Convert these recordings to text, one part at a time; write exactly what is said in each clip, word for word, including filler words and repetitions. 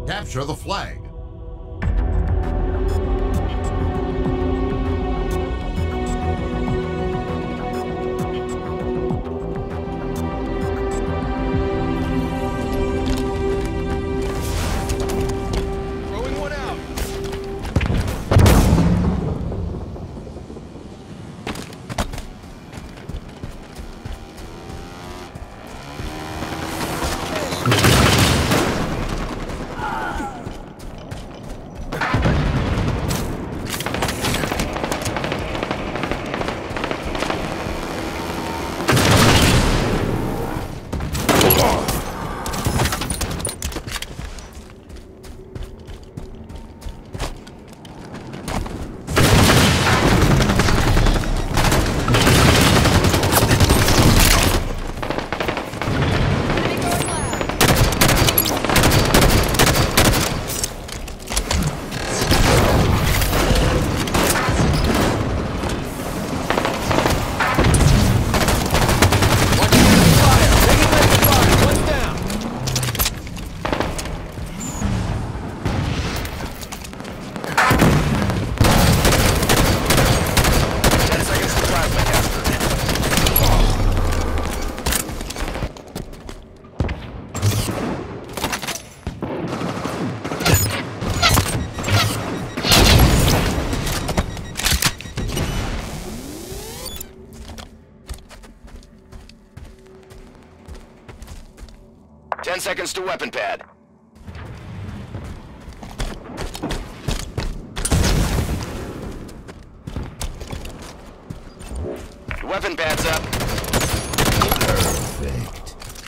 Capture the flag. Throwing one out. Ten seconds to weapon pad. Weapon pad's up. Perfect.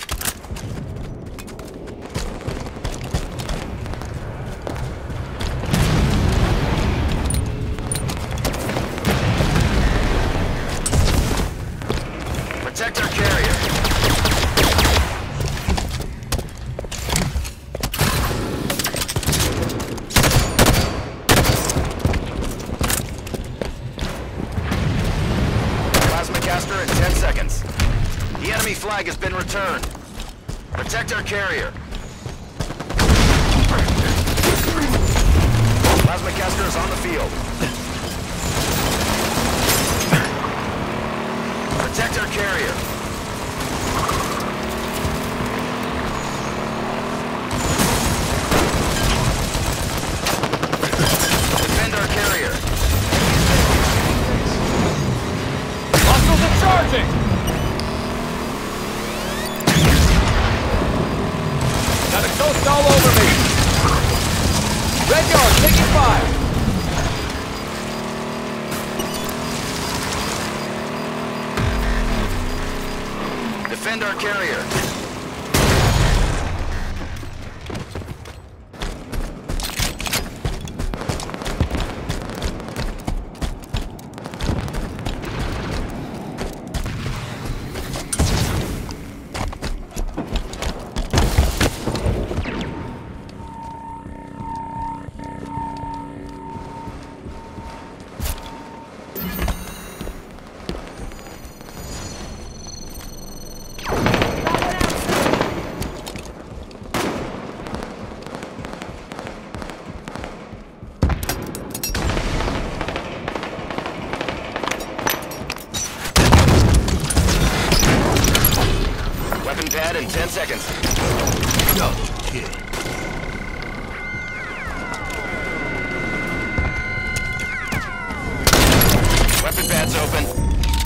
Protect our carrier. In ten seconds. The enemy flag has been returned. Protect our carrier. Plasma caster is on the field. Protect our carrier. Defend our carrier. Charging! Got a ghost all over me! Red Yard, taking fire! Defend our carrier. Pad in ten seconds. Double kill. Weapon pad's open.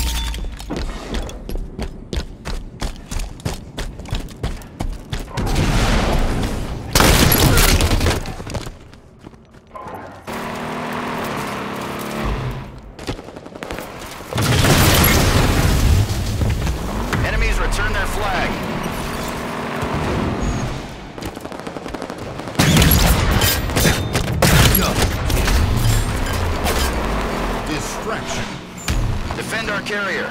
Enemies return their flag. Distraction. Defend our carrier.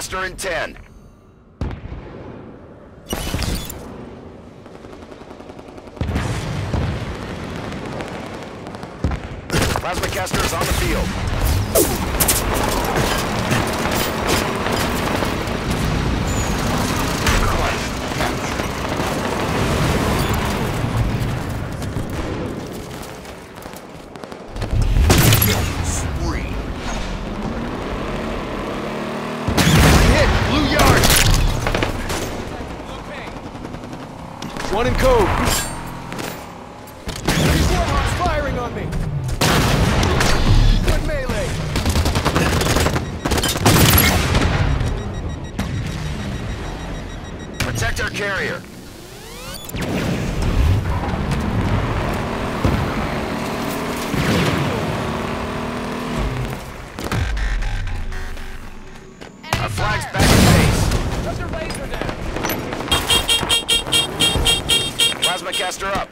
Faster in ten. Plasma caster is on the field. Killing spree. Hit! Blue yard! One in code. Enemy warhawks firing on me! Good melee! Protect our carrier. Our flag's back in base. Put your laser down! Plasma caster up.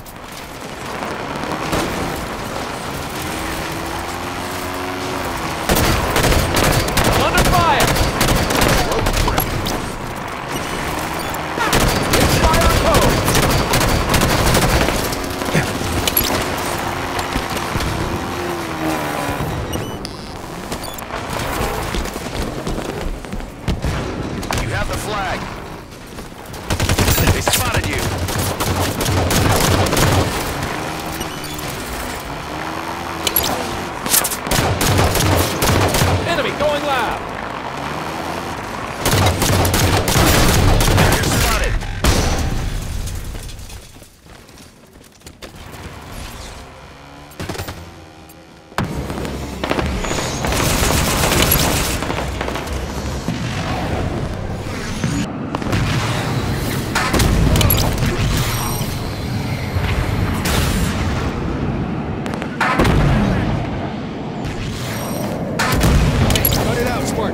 Under fire! It's fire code! You have the flag. They spotted you. Enemy going loud! You're spotted. Cut it out, Spark!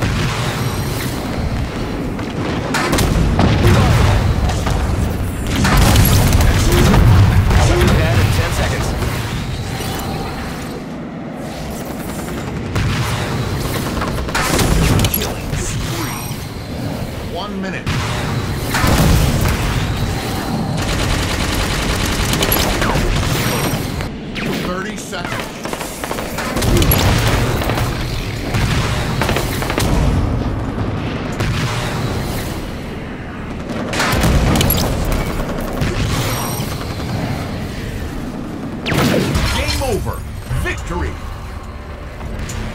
Second pad in ten seconds. Killing spree. One minute. Thirty seconds. Game over. Victory.